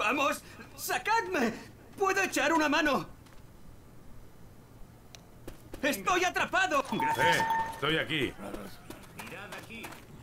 ¡Vamos! ¡Sacadme! ¡Puedo echar una mano! ¡Estoy atrapado! Gracias. Estoy aquí. Mirad aquí.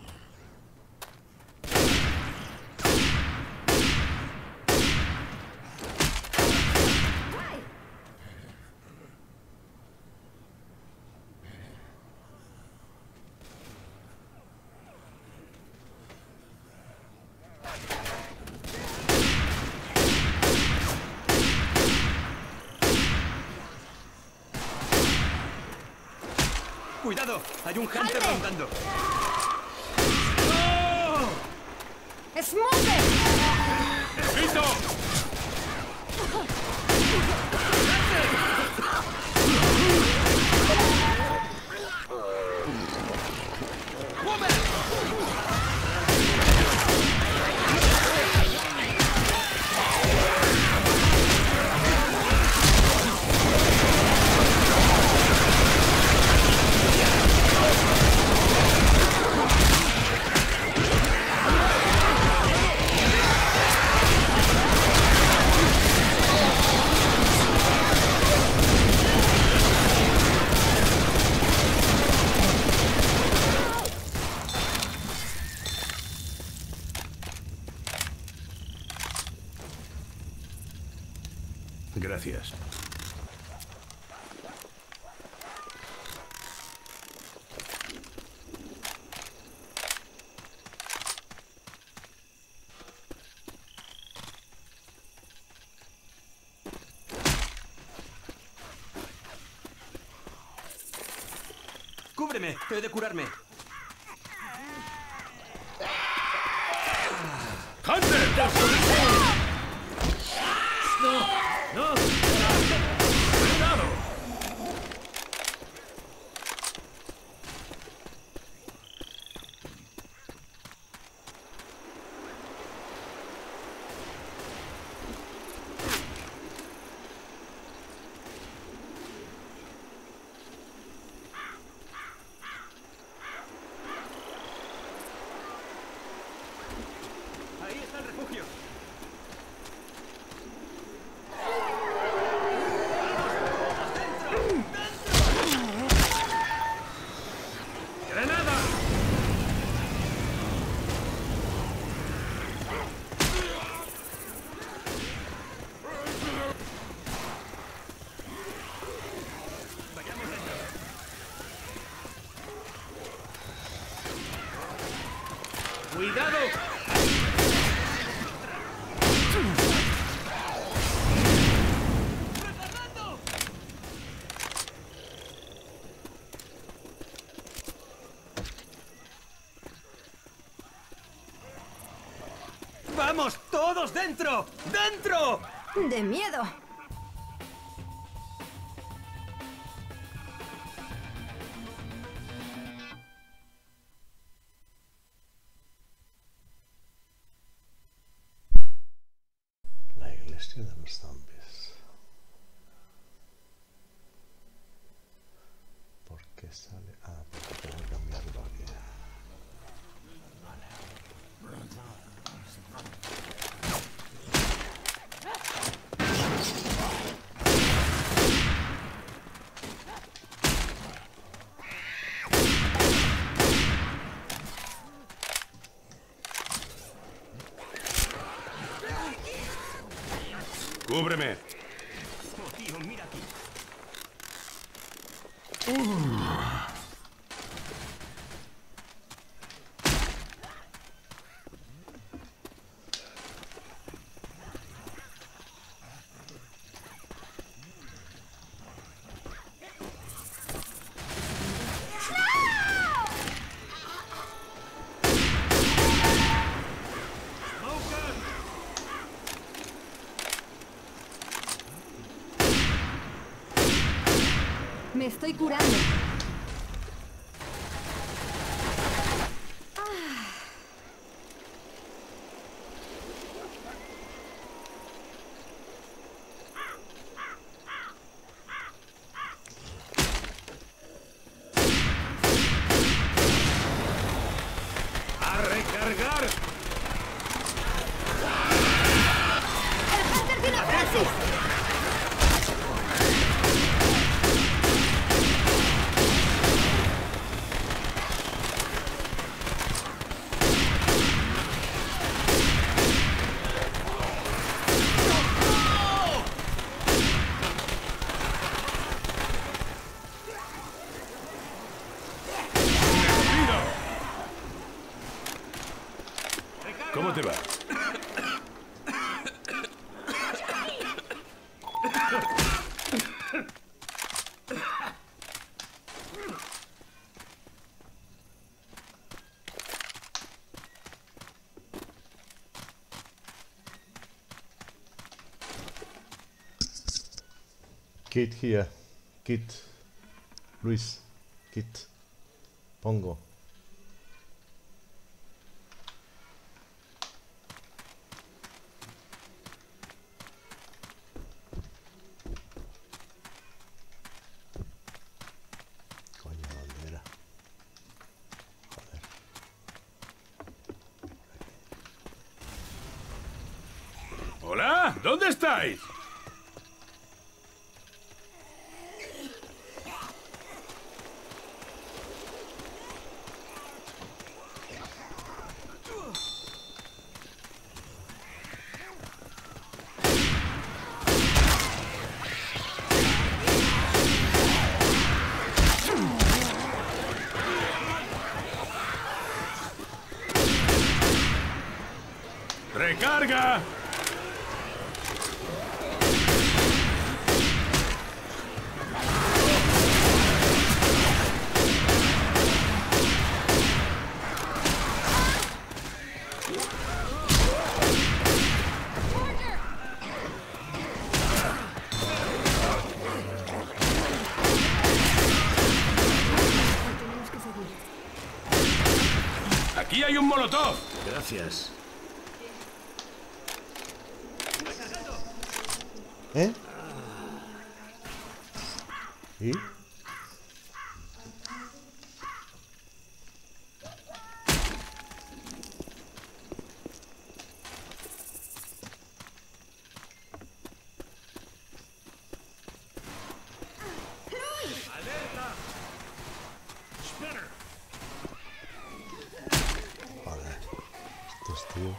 ¡Cuidado! ¡Hay un hunter rondando! ¡Oh! ¡Smoker! ¡Listo! Gracias. ¡Cúbreme! ¡He de curarme! ¡Hunter! ¡No! ¡No! ¡Cuidado! ¡Ahí está el refugio! ¡Granada! ¡Vayamos dentro! ¡Cuidado! ¡Recargando! ¡Vamos! ¡Todos dentro! ¡Dentro! ¡De miedo! La iglesia de los zombies. ¿Por qué sale? Ah, porque tengo que cambiarlo aquí. ¡Cúbreme! ¡Oh, tío, mira aquí! Me estoy curando. ¡A recargar! ¿Cómo te va? Kit here. Kit. Luis. Kit. Pongo. Coño, ¿dónde era? Joder. ¿Hola? ¿Dónde estáis? ¡Recarga! Tenemos que seguir. ¡Aquí hay un molotov! Gracias. ¿Eh? ¿Y? Joder. Estos tíos.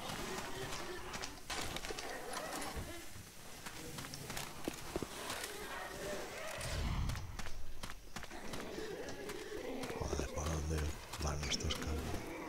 Joder, ¿por dónde van estos cabrones?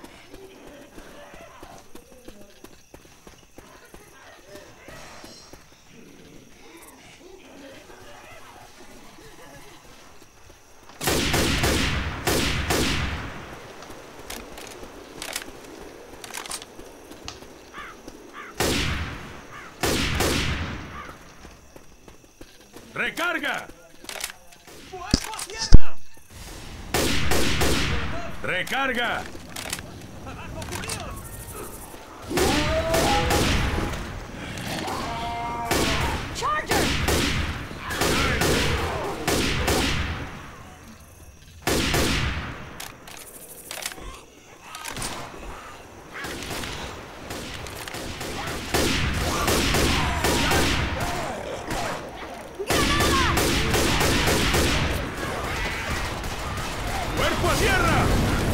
¡Recarga! ¡Fuego a tierra! ¡Recarga! ¡Abajo, cubríos! ¡Charger! ¡Cuerpo a tierra!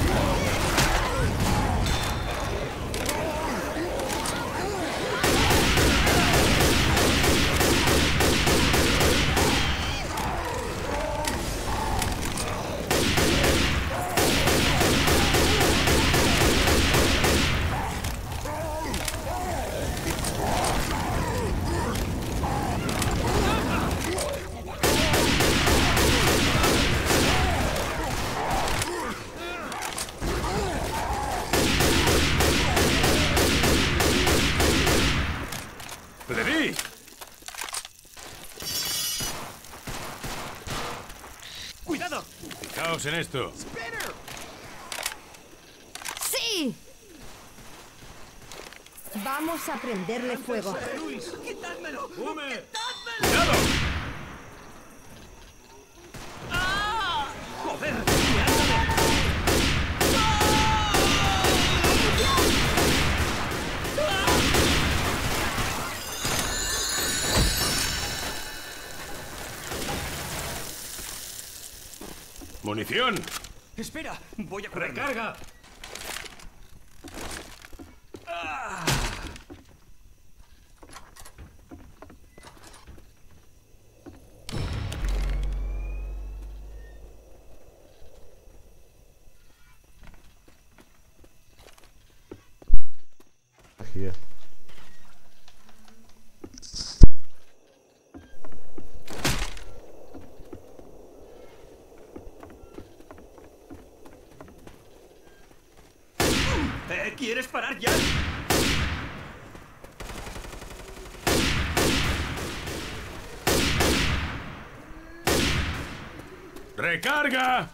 ¡Le di! ¡Cuidado! Fijaos en esto. ¡Spinner! ¡Sí! Vamos a prenderle fuego. ¡Luis! ¡Quitádmelo! ¡Quitádmelo! ¡Cuidado! ¡Joder! ¡Mirándome! ¡Munición! ¡Espera! Voy a curarme. ¡Recarga! here. ¿Quieres parar ya? ¡Recarga!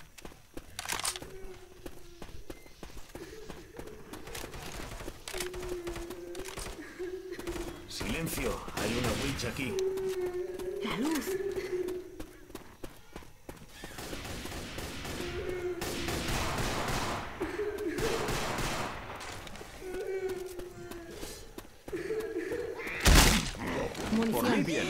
Silencio, hay una witch aquí. La luz. Por mí Munición. bien.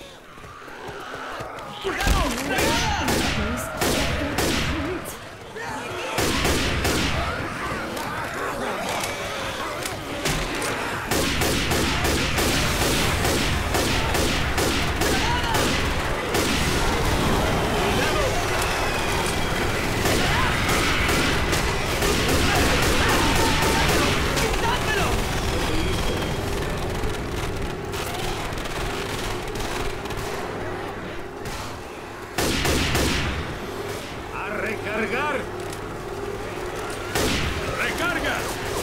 ¡A recargar! ¡Recarga!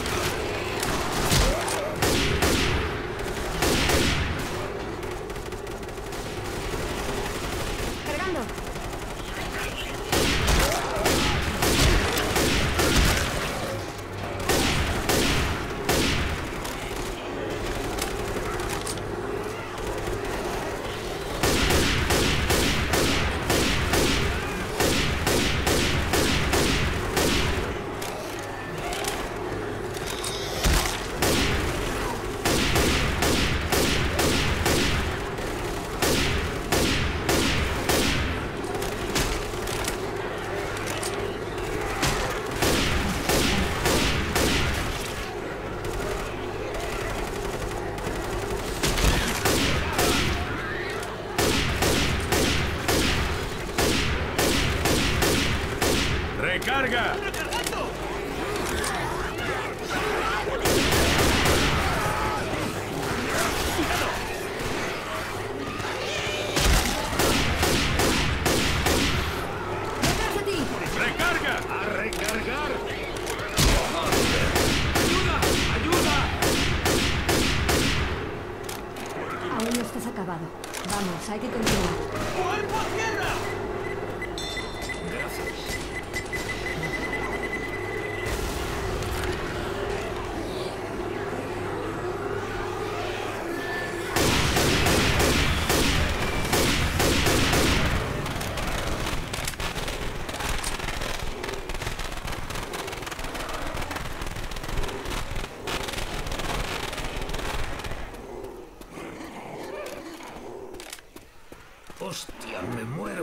Cargando. ¡Recarga! ¡Detrás de ti! ¡Recarga! ¡A recargar! ¡Ayuda! ¡Ayuda! Aún no estás acabado. Vamos, hay que continuar. ¡Cuerpo a tierra! ¡Hostia, me muero!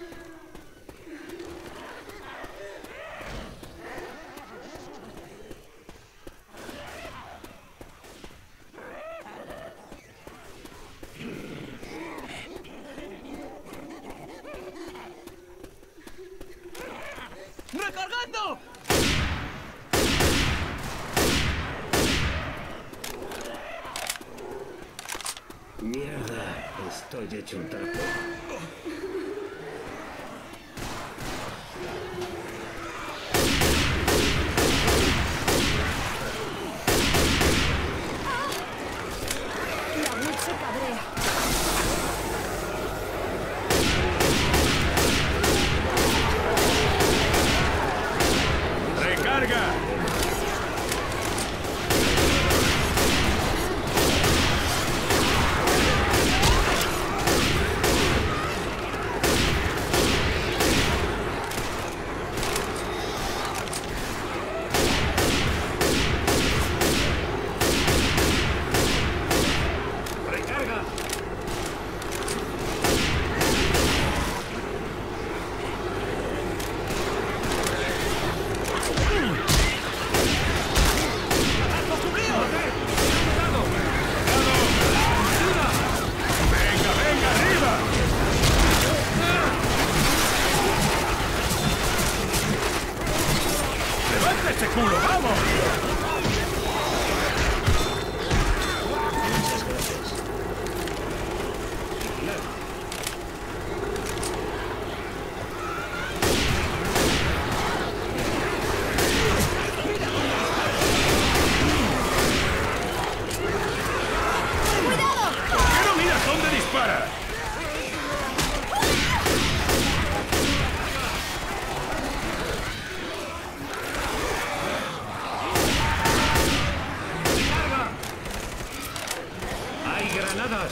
¡Recargando! Mierda, estoy hecho un trapo. La witch se cabrea. ¡Recarga! granadas!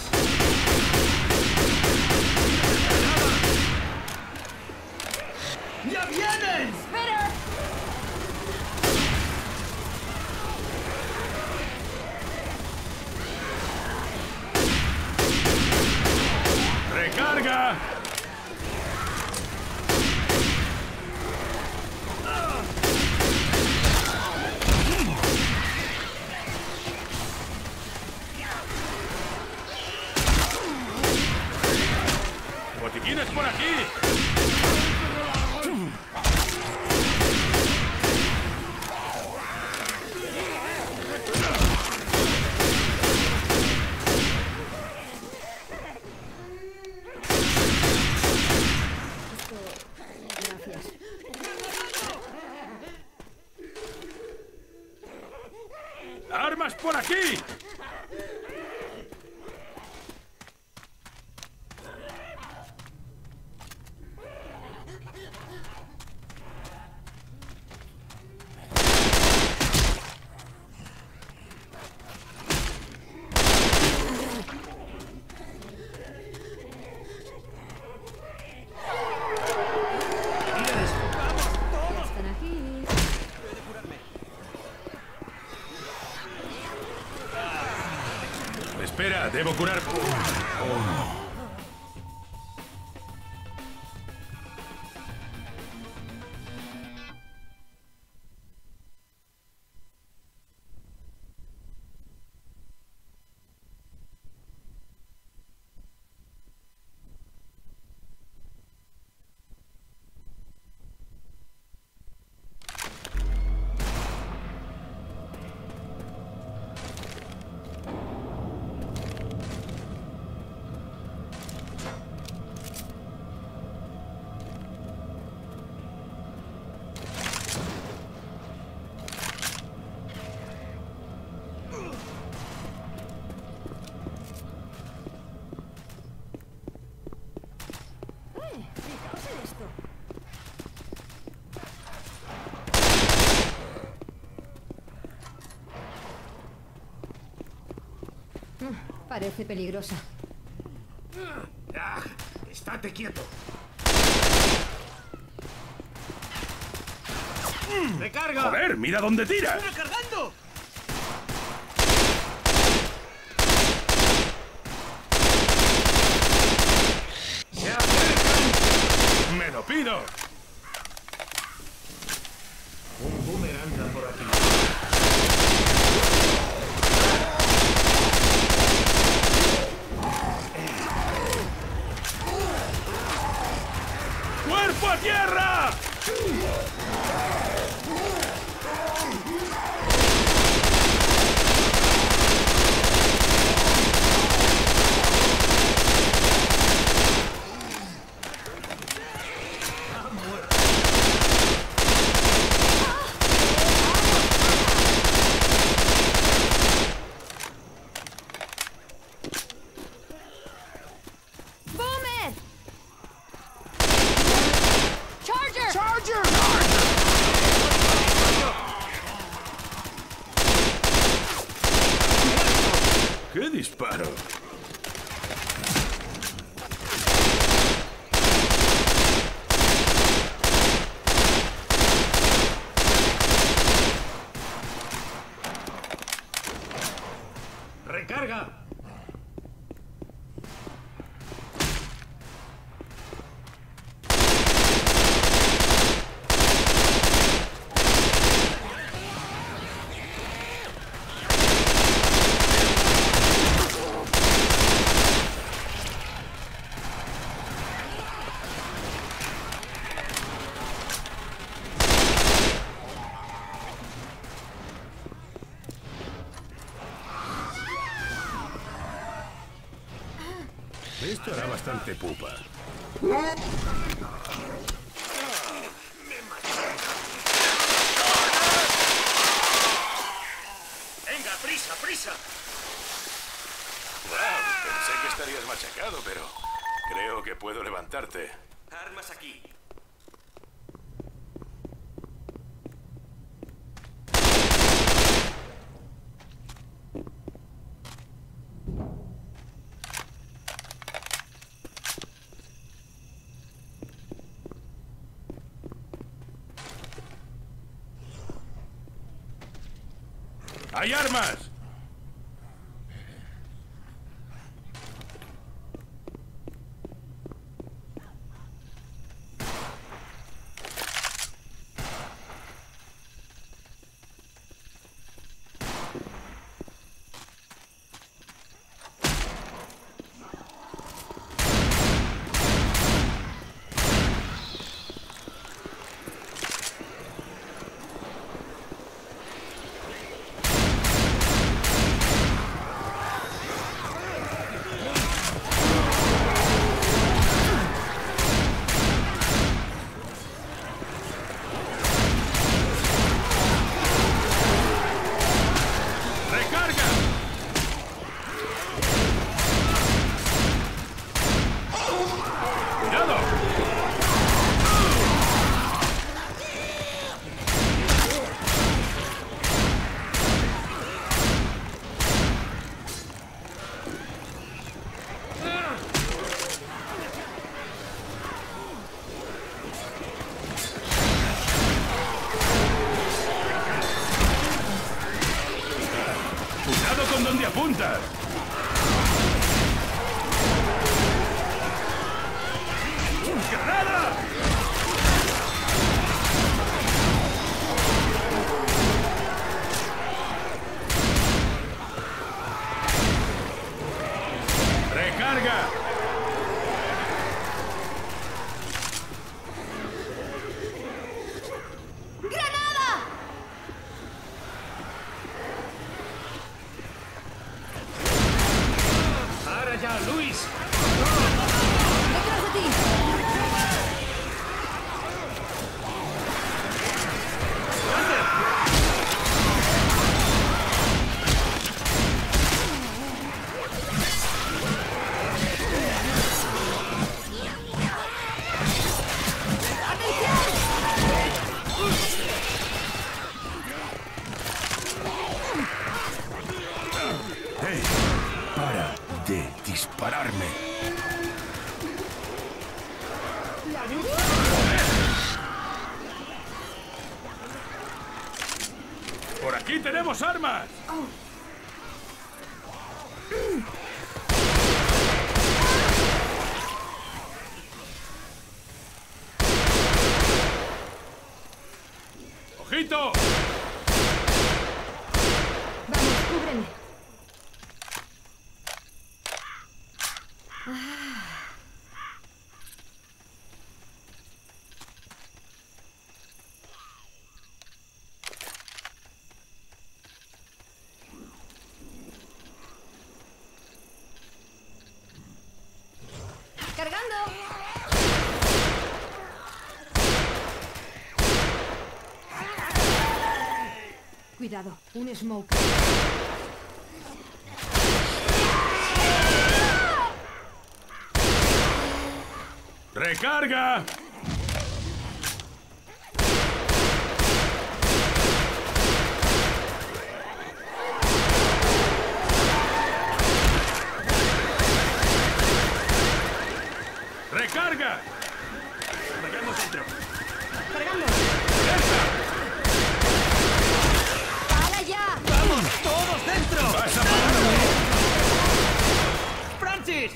¡Ya vienen! ¡Espera! ¡Recarga! ¡Botiquines por aquí! Gracias. ¡Armas por aquí! Están aquí. Espera, debo curar. Fijaos en esto. Parece peligrosa. ¡Estate quieto! ¡Recarga! ¡Joder, mira dónde tira! ¡Recargando! ¡Se acercan! ¡Me lo pido! Un boomerang anda por aquí. ¡Cuerpo a tierra! ¡Boomer! ¡Charger! ¡Qué disparo! ¡Recarga! Esto hará bastante pupa. ¡Venga, prisa, prisa! Pensé que estarías machacado, pero creo que puedo levantarte. Armas aquí. ¡Hay armas! ¿Con dónde apuntas? ¡Granada! ¡Recarga! ¡Luis! ¡Detrás de ti! ¡Hey! ¡Para de dispararme! ¡Por aquí tenemos armas! ¡Ojito! Vamos, cúbreme. ¡Cargando! Cuidado, un smoke. ¡Recarga! ¡Recarga! Vayamos dentro. ¡Cargando! ¡Esa! ¡Para ya! ¡Vamos! ¡Todos dentro! ¡Vas a pararme! ¡Francis!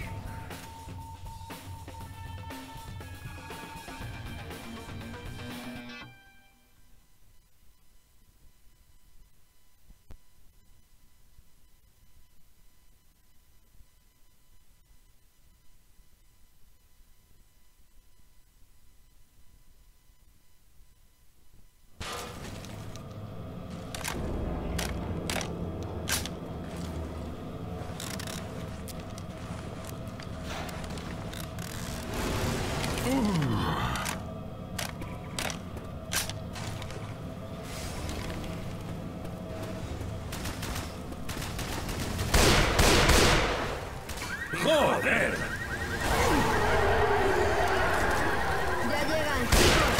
¡Joder! ¡Ya llegan, chicos!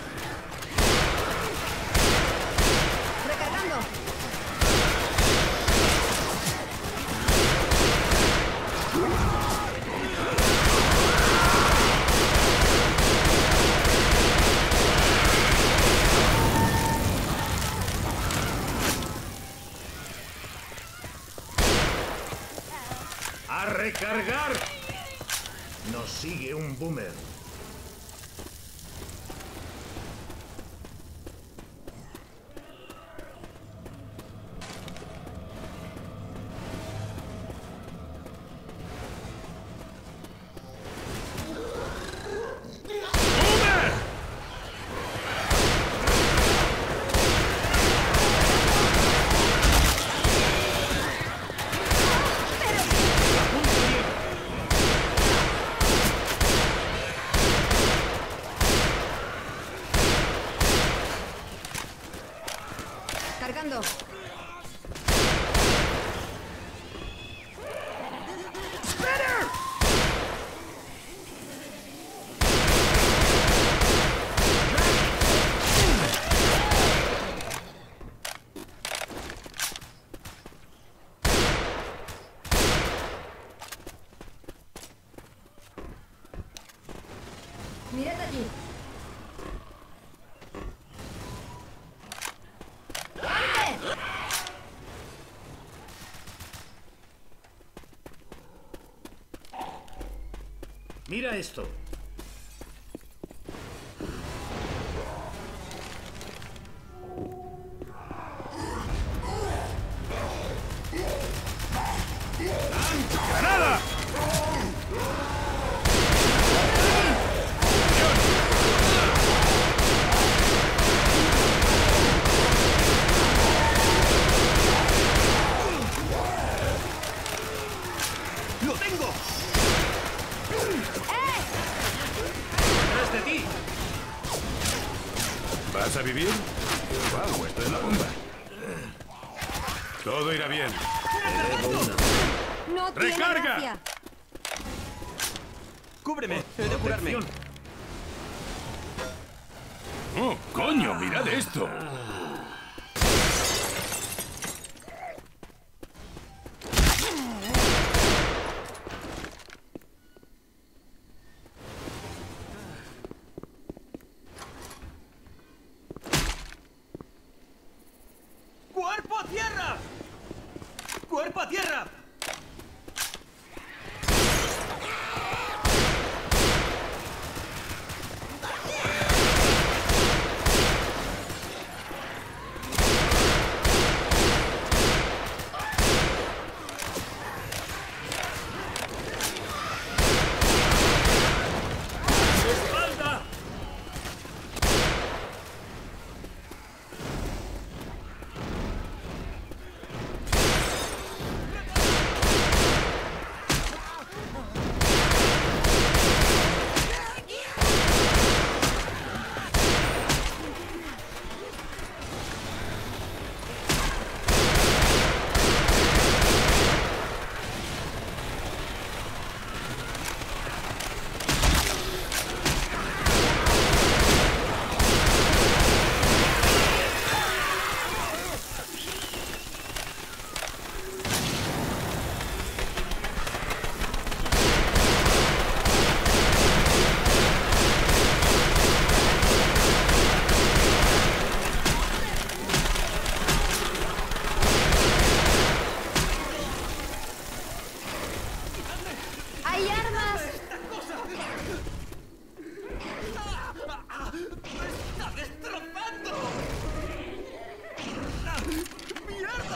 ¡Recargando! ¡A recargar! Nos sigue un boomer. Cargando. Mirad allí. Mira esto. ¡Granada! ¡Lo tengo! ¡Tras de ti! ¿Vas a vivir? ¡Wow! Esto es la bomba. Todo irá bien. No tiene ¡Recarga! gracia. ¡Cúbreme! He de curarme. ¡Oh, coño! ¡Mirad esto! ¡Cuerpo a tierra! ¡Cuerpo a tierra! ¡Espalda! ¡Hay armas! ¡Está destrozando! ¡Mierda!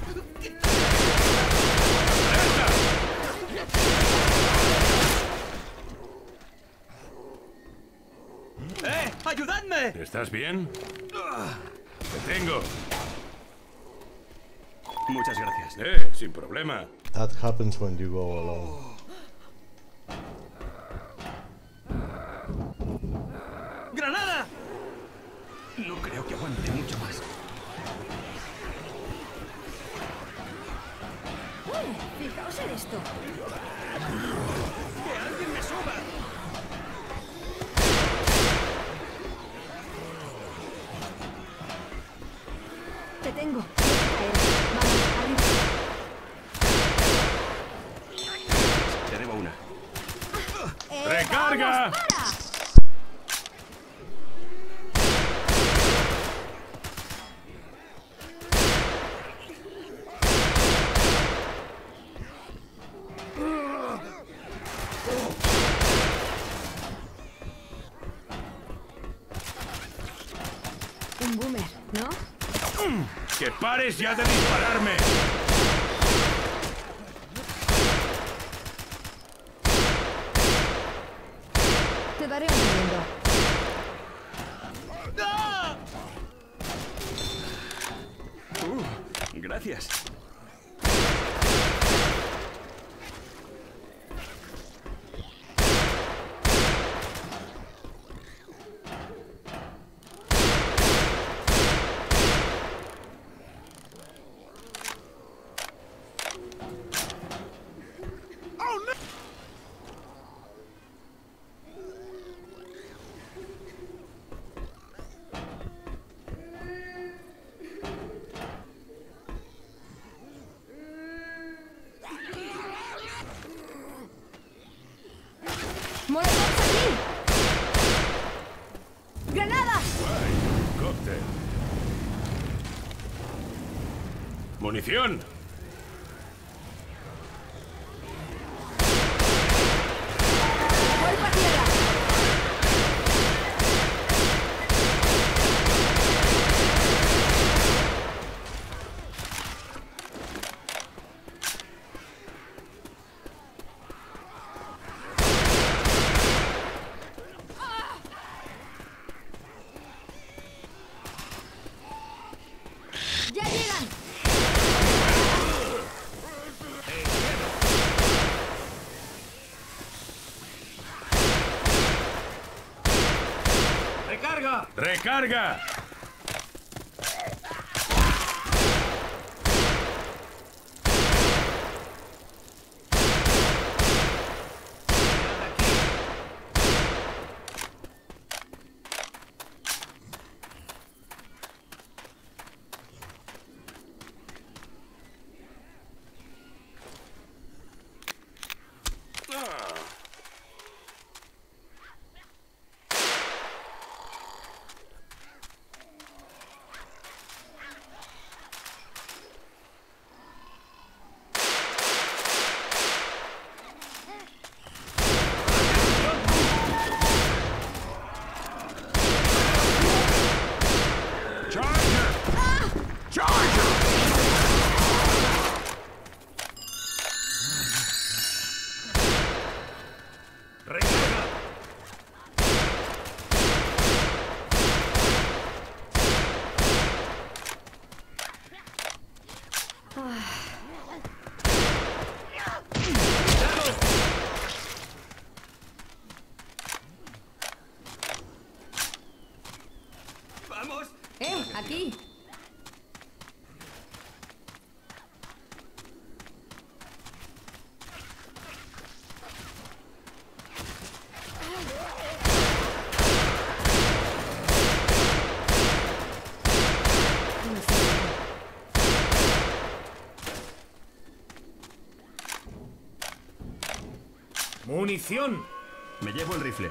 ¡Ayudadme! ¿Estás bien? ¡Te tengo! Muchas gracias. Sin problema. That happens when you go alone. ¡Granada! No creo que aguante mucho más. Fijaos en esto. ¡Que alguien me suba! Te tengo. Vamos, arriba. Te debo una. ¡Recarga! ¡Vamos, para! ¡Que pares ya de dispararme! Te daré un segundo. Gracias. ¡Molotov aquí! ¡Granadas! ¡Guay! ¡Cóctel! ¡Munición! ¡Cuerpo a tierra! ¡Ya llegan! ¡Recarga! ¡Recarga! ¡Recarga! ¡Vamos! Aquí. ¡Munición! Me llevo el rifle.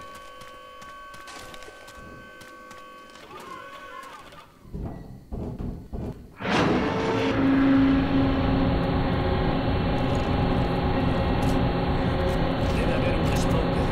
Debe haber un smoker.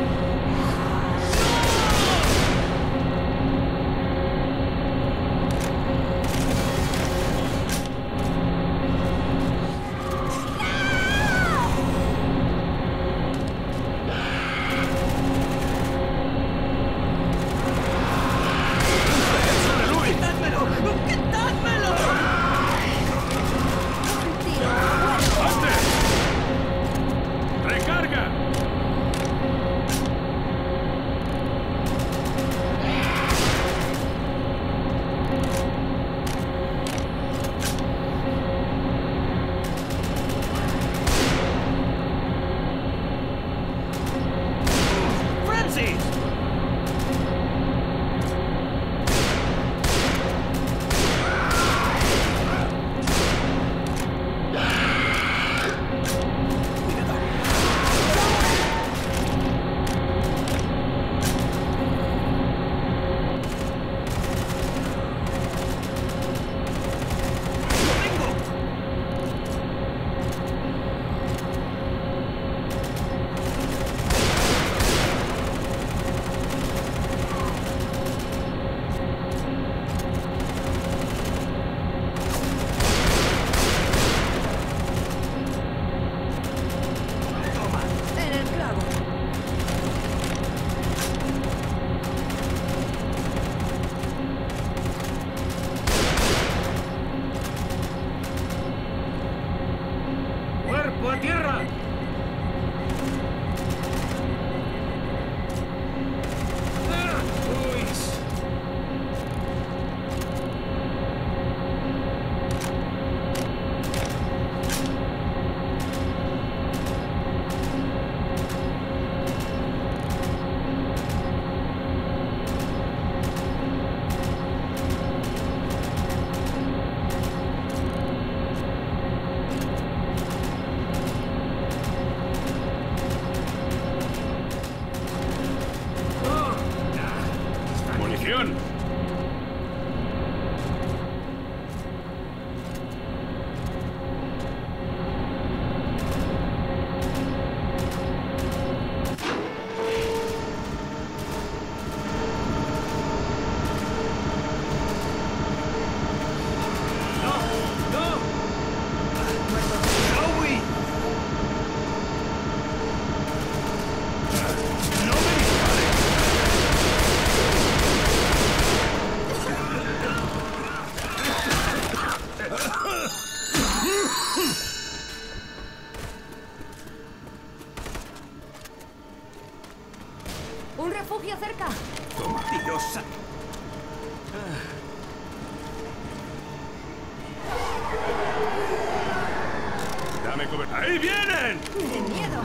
¡Un refugio cerca! Toma, Dios. Dame cobertura. ¡Ahí vienen! ¡Qué miedo!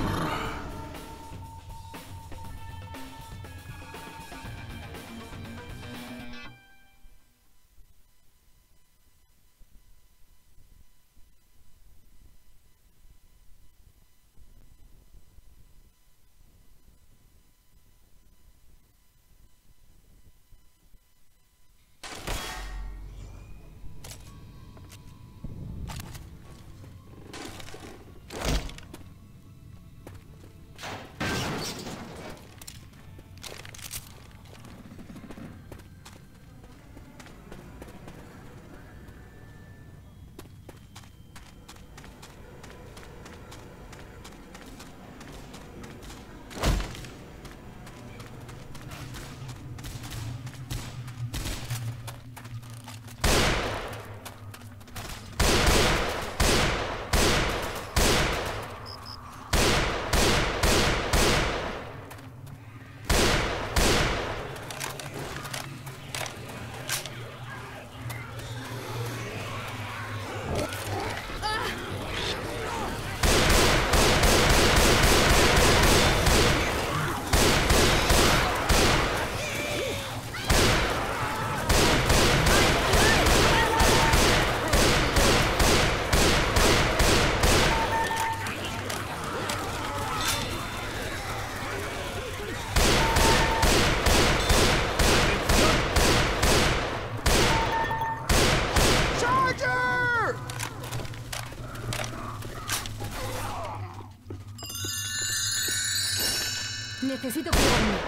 Necesito curarme.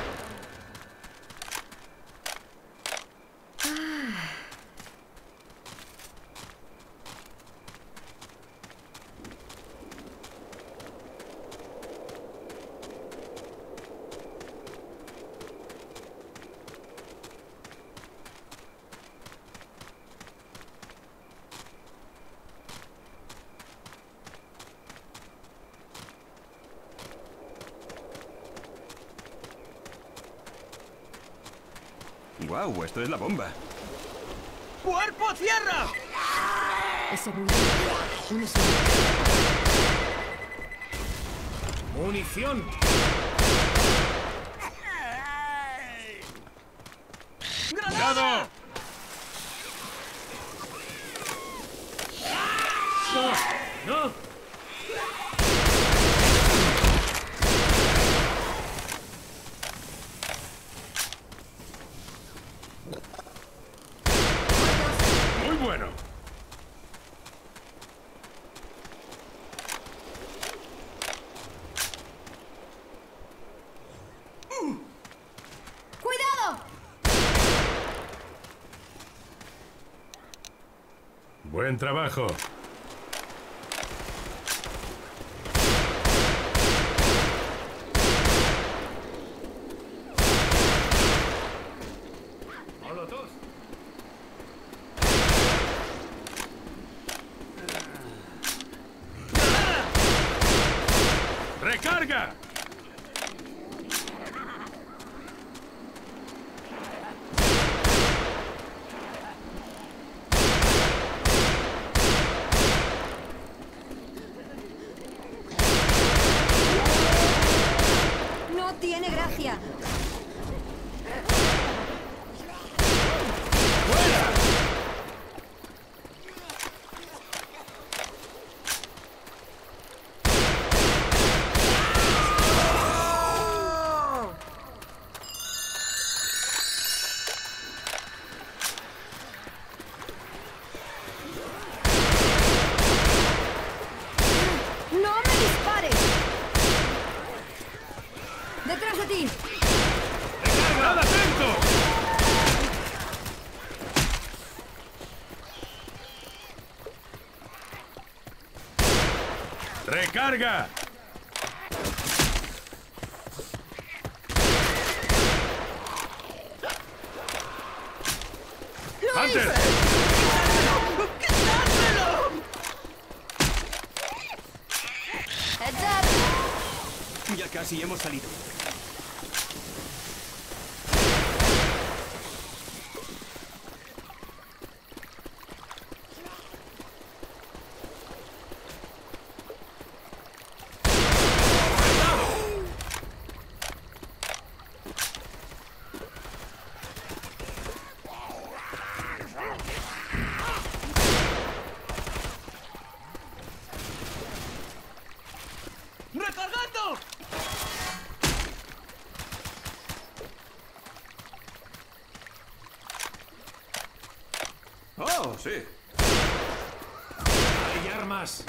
¡Guau! Esto es la bomba. ¡Cuerpo a tierra! Ese ruido. Un sonido. ¡Munición! ¡Cuidado! ¡No! Muy bueno. ¡Cuidado! Buen trabajo. ¡Molotov! ¡Recarga! No tiene gracia. ¡No me dispares! ¡Detrás de ti! ¡Estad atento! ¡Recarga! ¡Hunter! ¡Heads up! Ya casi hemos salido. ¡Recargando! Oh, sí. Hay armas.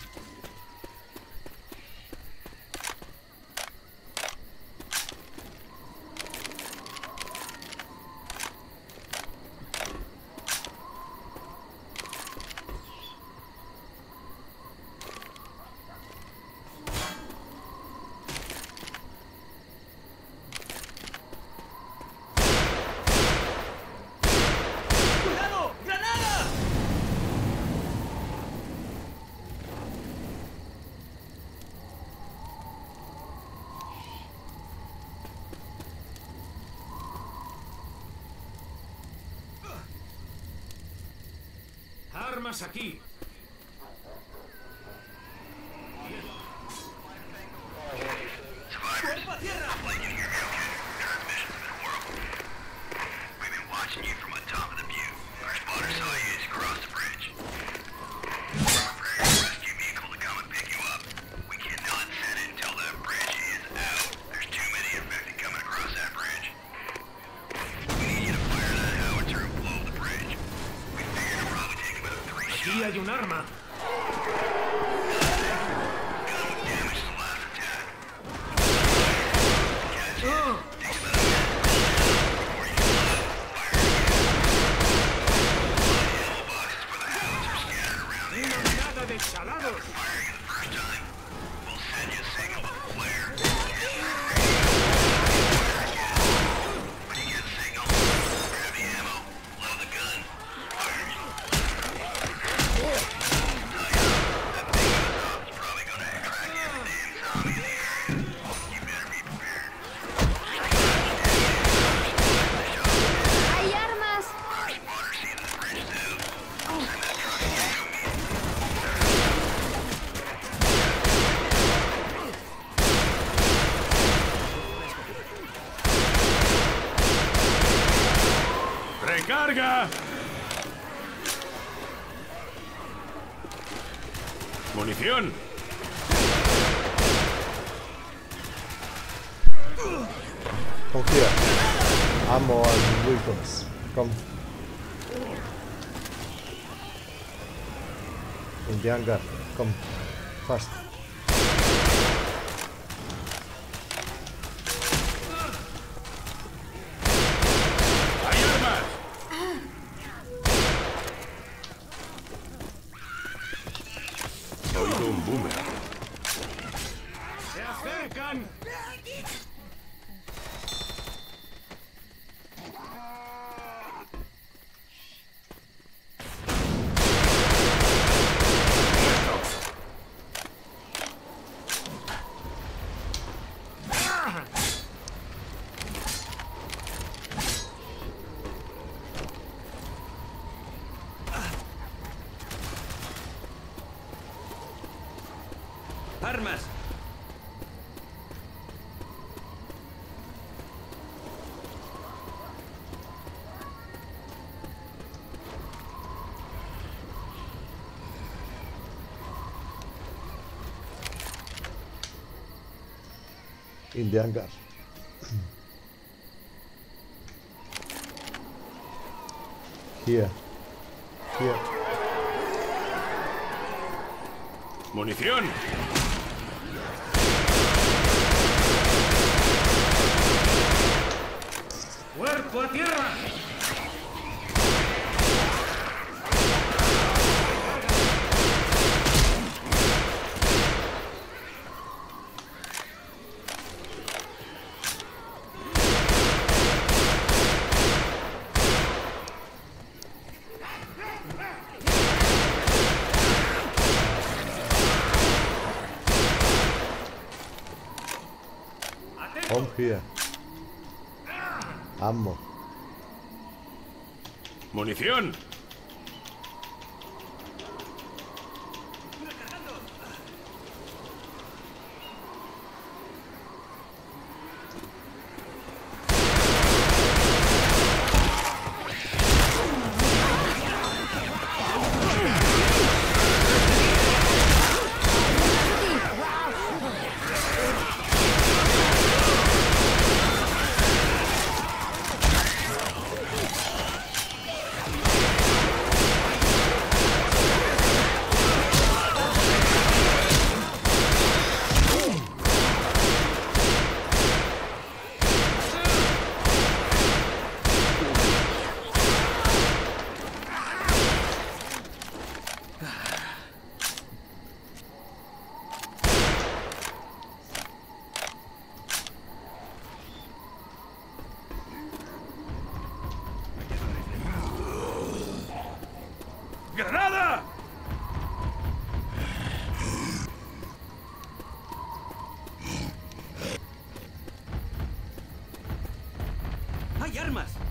¡Cuidado! ¡Granada! Armas aquí. ¡Cuerpo a tierra! Aquí hay un arma. Una manada de salados. ¡Hay armas! ¡Recarga! ¡Munición! Come here. Ammo and weapons. Come. In the hangar. Come. Fast. ¡Hay armas! Oigo un boomer. ¡Se acercan! ¡Armas! In the hangar. Here. Here. ¡Munición! ¡Cuerpo a tierra! Come here. Ammo. ¡Munición! ¡Hay armas!